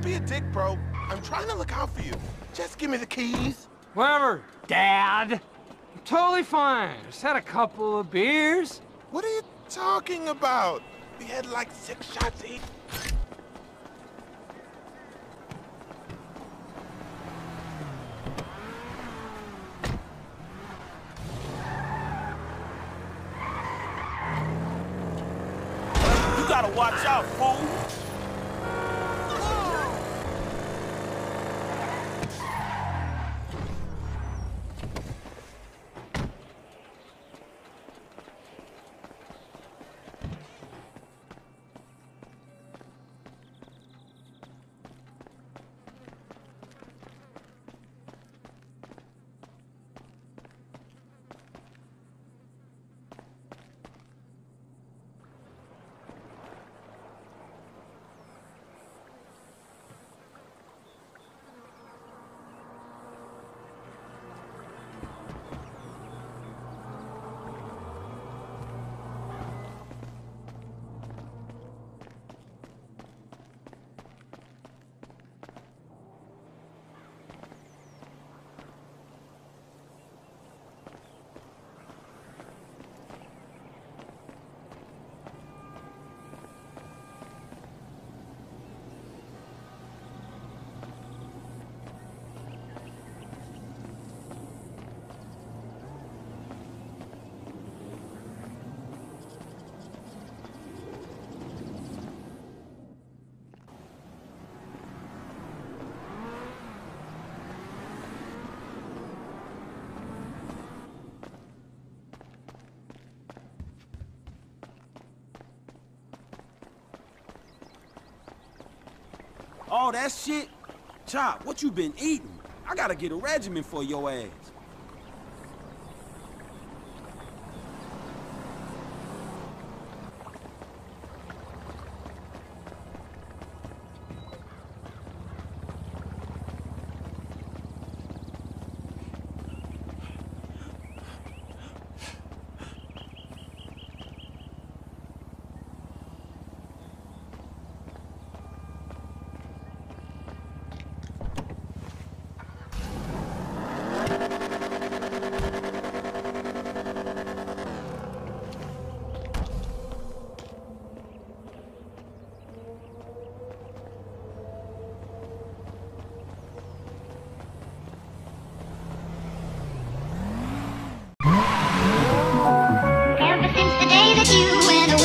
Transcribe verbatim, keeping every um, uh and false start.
Don't be a dick, bro. I'm trying to look out for you. Just give me the keys. Whatever, Dad. I'm totally fine. Just had a couple of beers. What are you talking about? We had like six shots each. You gotta watch out, fool! All that shit? Chop, what you been eating? I gotta get a regimen for your ass. Ever since the day that you went away.